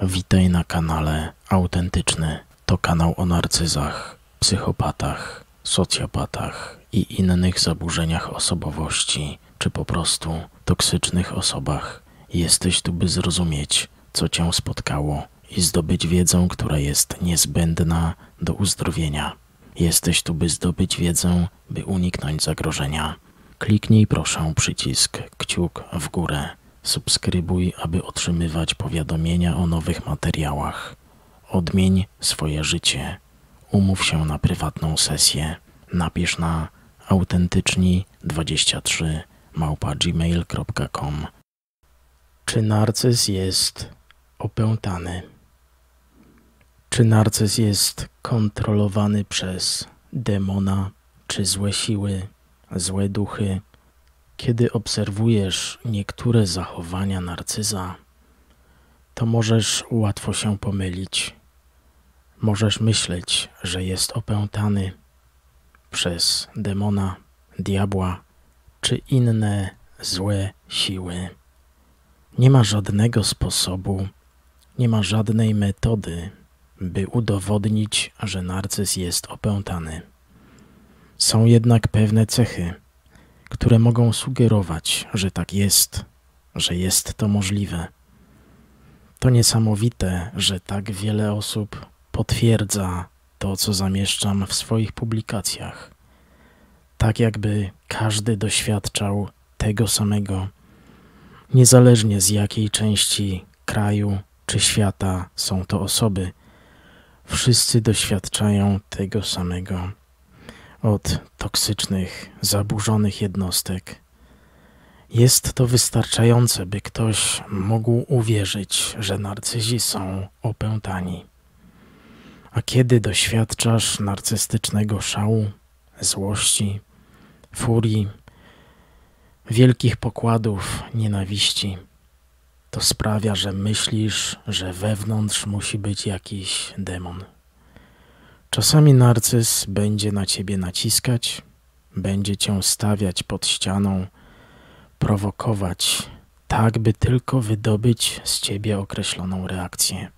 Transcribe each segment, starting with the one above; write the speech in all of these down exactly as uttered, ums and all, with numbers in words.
Witaj na kanale Autentyczny. To kanał o narcyzach, psychopatach, socjopatach i innych zaburzeniach osobowości, czy po prostu toksycznych osobach. Jesteś tu, by zrozumieć, co cię spotkało i zdobyć wiedzę, która jest niezbędna do uzdrowienia. Jesteś tu, by zdobyć wiedzę, by uniknąć zagrożenia. Kliknij proszę przycisk kciuk w górę. Subskrybuj, aby otrzymywać powiadomienia o nowych materiałach. Odmień swoje życie. Umów się na prywatną sesję. Napisz na autentyczni dwadzieścia trzy małpa gmail kropka com. Czy narcyz jest opętany? Czy narcyz jest kontrolowany przez demona, czy złe siły, złe duchy? Kiedy obserwujesz niektóre zachowania narcyza, to możesz łatwo się pomylić. Możesz myśleć, że jest opętany przez demona, diabła czy inne złe siły. Nie ma żadnego sposobu, nie ma żadnej metody, by udowodnić, że narcyz jest opętany. Są jednak pewne cechy, które mogą sugerować, że tak jest, że jest to możliwe. To niesamowite, że tak wiele osób potwierdza to, co zamieszczam w swoich publikacjach. Tak jakby każdy doświadczał tego samego, niezależnie z jakiej części kraju czy świata są to osoby. Wszyscy doświadczają tego samego. Od toksycznych, zaburzonych jednostek. Jest to wystarczające, by ktoś mógł uwierzyć, że narcyzi są opętani. A kiedy doświadczasz narcystycznego szału, złości, furii, wielkich pokładów nienawiści, to sprawia, że myślisz, że wewnątrz musi być jakiś demon. Czasami narcyz będzie na ciebie naciskać, będzie cię stawiać pod ścianą, prowokować, tak by tylko wydobyć z ciebie określoną reakcję.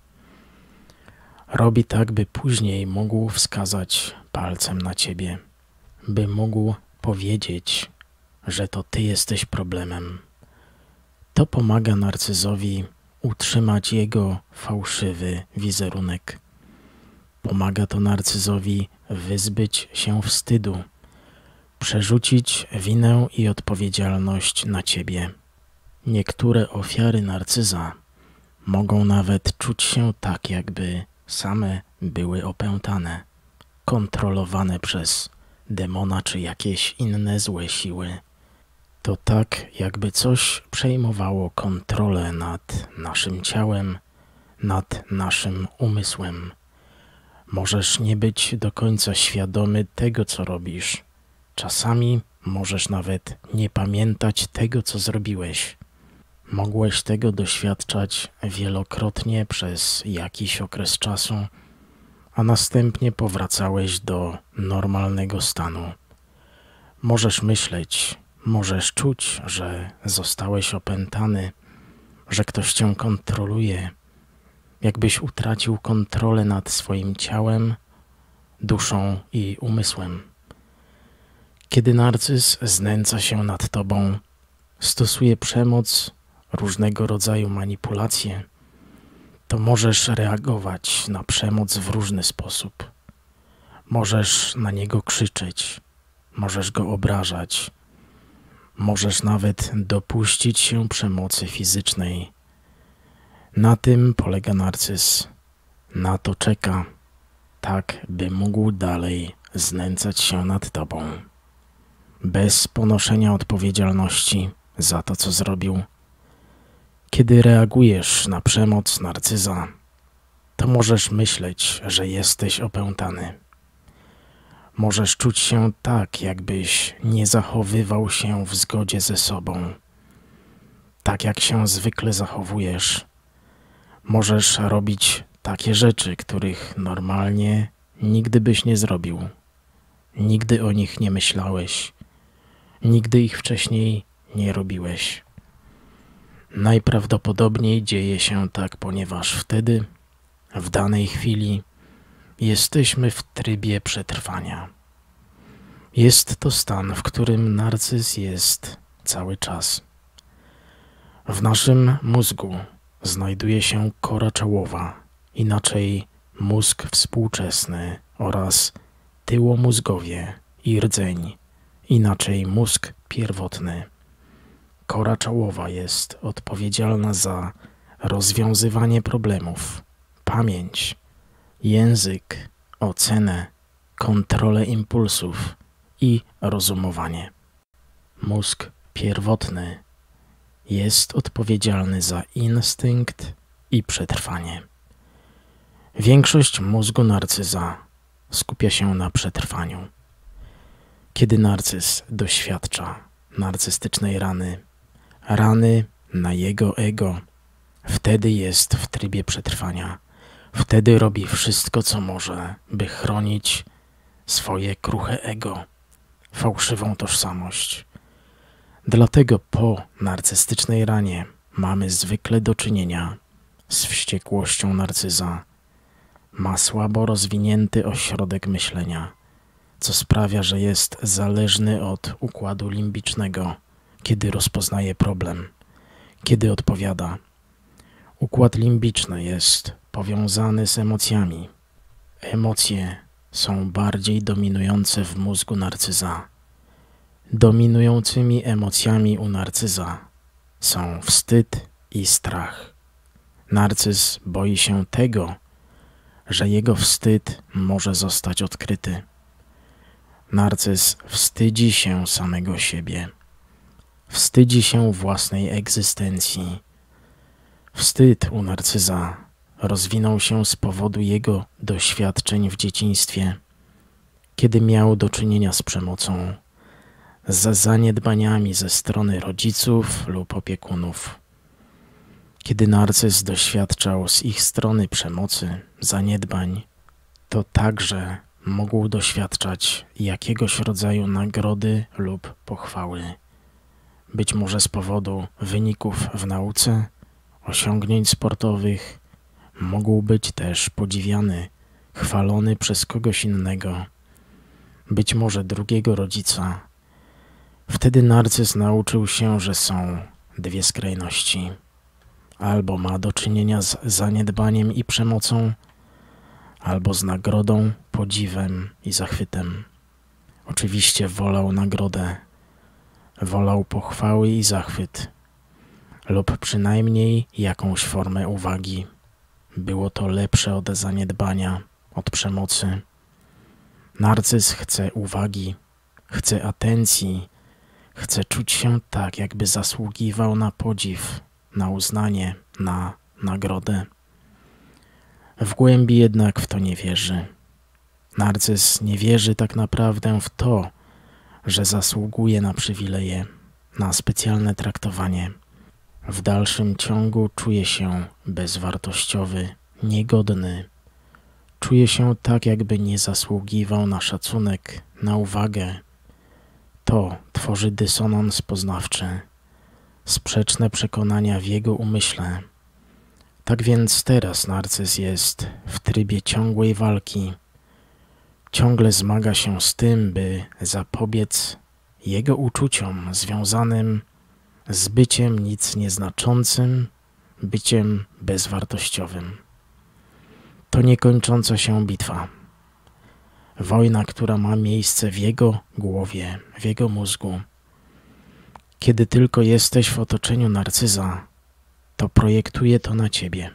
Robi tak, by później mógł wskazać palcem na ciebie, by mógł powiedzieć, że to ty jesteś problemem. To pomaga narcyzowi utrzymać jego fałszywy wizerunek. Pomaga to narcyzowi wyzbyć się wstydu, przerzucić winę i odpowiedzialność na ciebie. Niektóre ofiary narcyza mogą nawet czuć się tak, jakby same były opętane, kontrolowane przez demona czy jakieś inne złe siły. To tak, jakby coś przejmowało kontrolę nad naszym ciałem, nad naszym umysłem. Możesz nie być do końca świadomy tego, co robisz. Czasami możesz nawet nie pamiętać tego, co zrobiłeś. Mogłeś tego doświadczać wielokrotnie przez jakiś okres czasu, a następnie powracałeś do normalnego stanu. Możesz myśleć, możesz czuć, że zostałeś opętany, że ktoś cię kontroluje, jakbyś utracił kontrolę nad swoim ciałem, duszą i umysłem. Kiedy narcyz znęca się nad tobą, stosuje przemoc, różnego rodzaju manipulacje, to możesz reagować na przemoc w różny sposób. Możesz na niego krzyczeć, możesz go obrażać, możesz nawet dopuścić się przemocy fizycznej. Na tym polega narcyz. Na to czeka, tak by mógł dalej znęcać się nad tobą. Bez ponoszenia odpowiedzialności za to, co zrobił. Kiedy reagujesz na przemoc narcyza, to możesz myśleć, że jesteś opętany. Możesz czuć się tak, jakbyś nie zachowywał się w zgodzie ze sobą. Tak jak się zwykle zachowujesz. Możesz robić takie rzeczy, których normalnie nigdy byś nie zrobił. Nigdy o nich nie myślałeś. Nigdy ich wcześniej nie robiłeś. Najprawdopodobniej dzieje się tak, ponieważ wtedy, w danej chwili, jesteśmy w trybie przetrwania. Jest to stan, w którym narcyz jest cały czas. W naszym mózgu znajduje się kora czołowa, inaczej mózg współczesny oraz tyłomózgowie i rdzeń, inaczej mózg pierwotny. Kora czołowa jest odpowiedzialna za rozwiązywanie problemów, pamięć, język, ocenę, kontrolę impulsów i rozumowanie. Mózg pierwotny jest odpowiedzialny za instynkt i przetrwanie. Większość mózgu narcyza skupia się na przetrwaniu. Kiedy narcyz doświadcza narcystycznej rany, rany na jego ego, wtedy jest w trybie przetrwania. Wtedy robi wszystko, co może, by chronić swoje kruche ego, fałszywą tożsamość. Dlatego po narcystycznej ranie mamy zwykle do czynienia z wściekłością narcyza. Ma słabo rozwinięty ośrodek myślenia, co sprawia, że jest zależny od układu limbicznego, kiedy rozpoznaje problem, kiedy odpowiada. Układ limbiczny jest powiązany z emocjami. Emocje są bardziej dominujące w mózgu narcyza. Dominującymi emocjami u narcyza są wstyd i strach. Narcyz boi się tego, że jego wstyd może zostać odkryty. Narcyz wstydzi się samego siebie. Wstydzi się własnej egzystencji. Wstyd u narcyza rozwinął się z powodu jego doświadczeń w dzieciństwie, kiedy miał do czynienia z przemocą, z zaniedbaniami ze strony rodziców lub opiekunów. Kiedy narcyz doświadczał z ich strony przemocy, zaniedbań, to także mógł doświadczać jakiegoś rodzaju nagrody lub pochwały. Być może z powodu wyników w nauce, osiągnięć sportowych, mógł być też podziwiany, chwalony przez kogoś innego, być może drugiego rodzica. Wtedy narcyz nauczył się, że są dwie skrajności. Albo ma do czynienia z zaniedbaniem i przemocą, albo z nagrodą, podziwem i zachwytem. Oczywiście wolał nagrodę, wolał pochwały i zachwyt, lub przynajmniej jakąś formę uwagi. Było to lepsze od zaniedbania, od przemocy. Narcyz chce uwagi, chce atencji, chce czuć się tak, jakby zasługiwał na podziw, na uznanie, na nagrodę. W głębi jednak w to nie wierzy. Narcyz nie wierzy tak naprawdę w to, że zasługuje na przywileje, na specjalne traktowanie. W dalszym ciągu czuje się bezwartościowy, niegodny. Czuje się tak, jakby nie zasługiwał na szacunek, na uwagę. To tworzy dysonans poznawczy, sprzeczne przekonania w jego umyśle. Tak więc teraz narcyz jest w trybie ciągłej walki. Ciągle zmaga się z tym, by zapobiec jego uczuciom związanym z byciem nic nieznaczącym, byciem bezwartościowym. To niekończąca się bitwa. Wojna, która ma miejsce w jego głowie, w jego mózgu. Kiedy tylko jesteś w otoczeniu narcyza, to projektuje to na ciebie.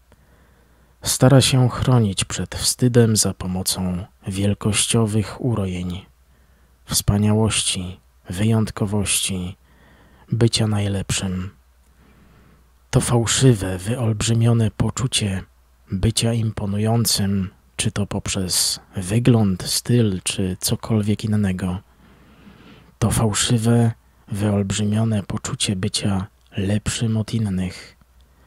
Stara się chronić przed wstydem za pomocą wielkościowych urojeń, wspaniałości, wyjątkowości, bycia najlepszym. To fałszywe, wyolbrzymione poczucie bycia imponującym, czy to poprzez wygląd, styl, czy cokolwiek innego. To fałszywe, wyolbrzymione poczucie bycia lepszym od innych.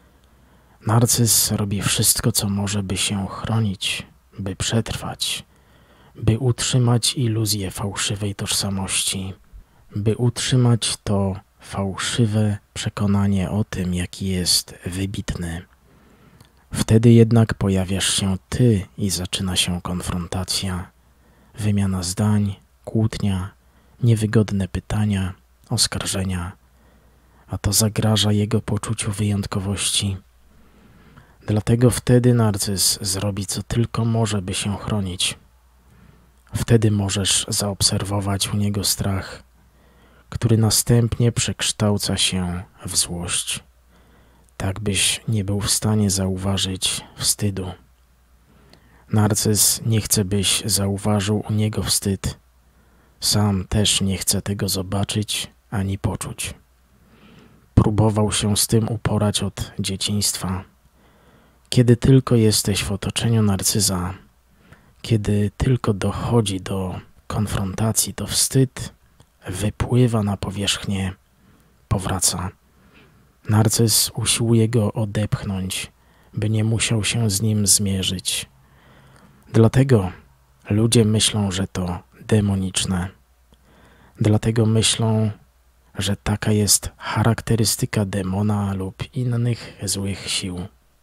Narcyz robi wszystko, co może, by się chronić, by przetrwać, by utrzymać iluzję fałszywej tożsamości, by utrzymać to fałszywe przekonanie o tym, jaki jest wybitny. Wtedy jednak pojawiasz się ty i zaczyna się konfrontacja, wymiana zdań, kłótnia, niewygodne pytania, oskarżenia, a to zagraża jego poczuciu wyjątkowości. Dlatego wtedy narcyz zrobi co tylko może, by się chronić. Wtedy możesz zaobserwować u niego strach, który następnie przekształca się w złość, tak byś nie był w stanie zauważyć wstydu. Narcyz nie chce, byś zauważył u niego wstyd. Sam też nie chce tego zobaczyć ani poczuć. Próbował się z tym uporać od dzieciństwa. Kiedy tylko jesteś w otoczeniu narcyza, kiedy tylko dochodzi do konfrontacji, to wstyd wypływa na powierzchnię, powraca. Narcyz usiłuje go odepchnąć, by nie musiał się z nim zmierzyć. Dlatego ludzie myślą, że to demoniczne. Dlatego myślą, że taka jest charakterystyka demona lub innych złych sił.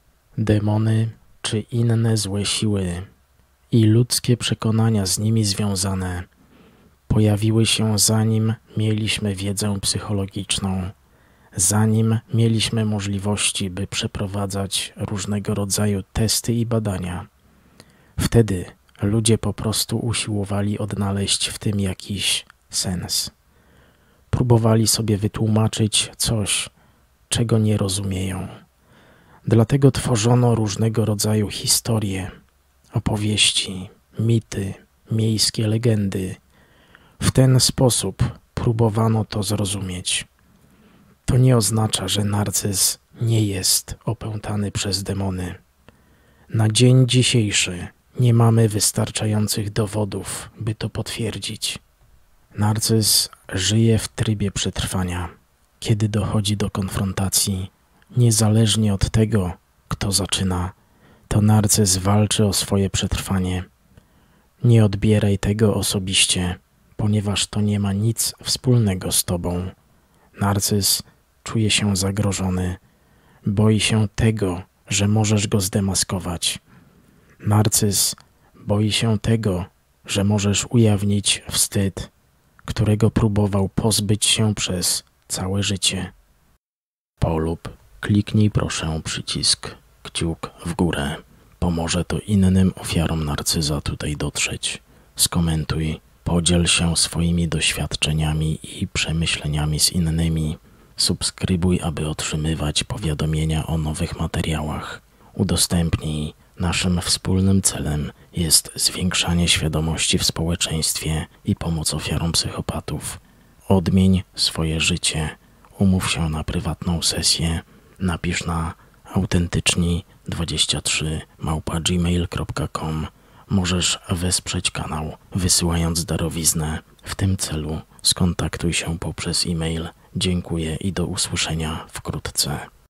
Demony czy inne złe siły i ludzkie przekonania z nimi związane pojawiły się, zanim mieliśmy wiedzę psychologiczną, zanim mieliśmy możliwości, by przeprowadzać różnego rodzaju testy i badania. Wtedy ludzie po prostu usiłowali odnaleźć w tym jakiś sens. Próbowali sobie wytłumaczyć coś, czego nie rozumieją. Dlatego tworzono różnego rodzaju historie, opowieści, mity, miejskie legendy. W ten sposób próbowano to zrozumieć. To nie oznacza, że narcyz nie jest opętany przez demony. Na dzień dzisiejszy nie mamy wystarczających dowodów, by to potwierdzić. Narcyz żyje w trybie przetrwania. Kiedy dochodzi do konfrontacji, niezależnie od tego, kto zaczyna, to narcyz walczy o swoje przetrwanie. Nie odbieraj tego osobiście, ponieważ to nie ma nic wspólnego z tobą. Narcyz czuje się zagrożony, boi się tego, że możesz go zdemaskować. Narcyz boi się tego, że możesz ujawnić wstyd, którego próbował pozbyć się przez całe życie. Polub, kliknij proszę przycisk kciuk w górę. Pomoże to innym ofiarom narcyza tutaj dotrzeć. Skomentuj, podziel się swoimi doświadczeniami i przemyśleniami z innymi. Subskrybuj, aby otrzymywać powiadomienia o nowych materiałach. Udostępnij. Naszym wspólnym celem jest zwiększanie świadomości w społeczeństwie i pomoc ofiarom psychopatów. Odmień swoje życie. Umów się na prywatną sesję. Napisz na autentyczni dwadzieścia trzy małpa gmail kropka com. Możesz wesprzeć kanał, wysyłając darowiznę. W tym celu skontaktuj się poprzez e-mail. Dziękuję i do usłyszenia wkrótce.